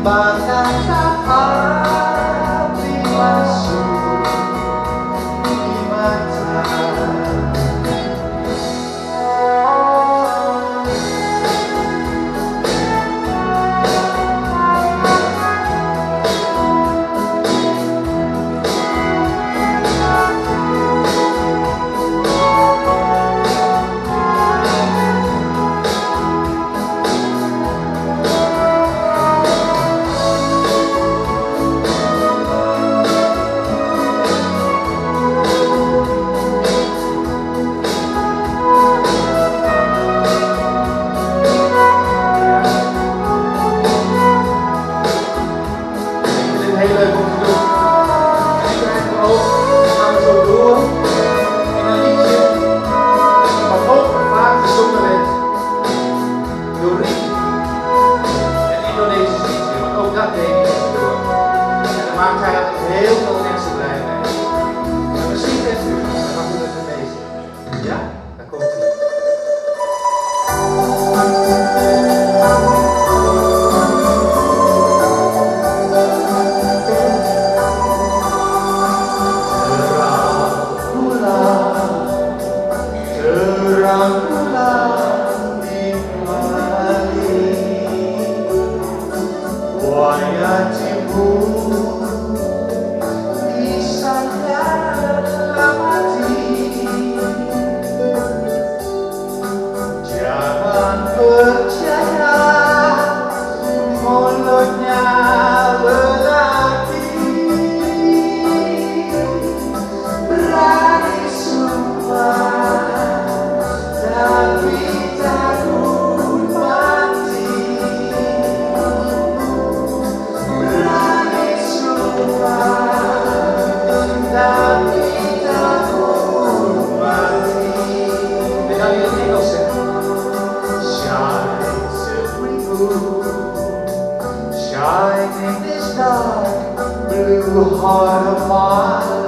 Bakatlah api masuk di mata. Heel leuk om te doen. En ik krijg hem ook, gaan we zo door, in een liedje wat ook vaak gezongen werd door Ricky. Een Indonesisch liedje, want ook dat deed hij door. En daar maakt hij altijd heel veel mensen blij mee. En misschien kent u, dan mag u het lezen. Ja, daar komt hij. Wajahmu di sana mati. Jangan percaya mulutnya lelaki, berani sumpah tapi takut mati. Shine in this dark blue heart of mine.